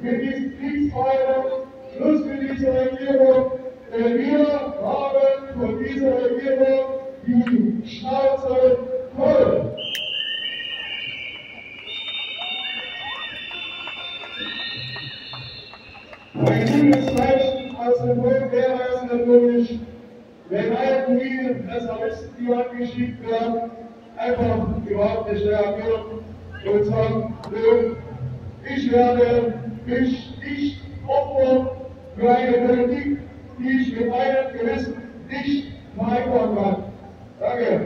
mit diesem Kriegsfall, Schluss mit dieser Regierung, denn wir haben von dieser Regierung die Schnauze voll. Ein gutes Zeichen aus dem Volk wäre es natürlich, wenn all die Reservisten, die angeschickt werden, einfach überhaupt nicht reagieren und sagen, ich werde mich nicht opfern für eine Politik, die ich mit meinem Gewissen nicht vereinbaren kann. Danke.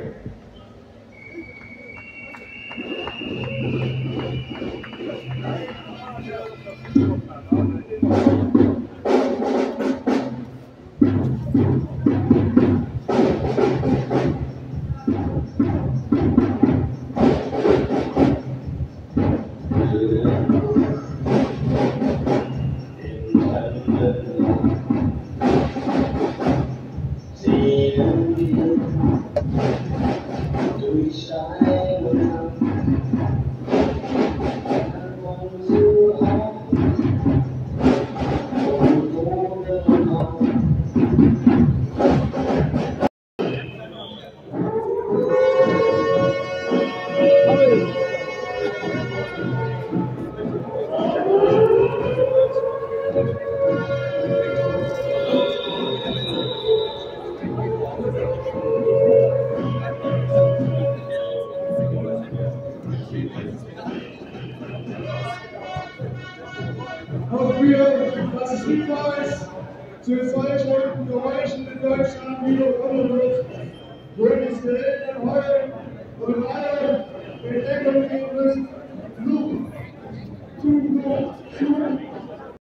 Auch für das Hinweis zu falschen Geräuschen in Deutschland wiederkommen wird, würde ich selten heulen und alle Bedeckungen müssen Zuflucht suchen.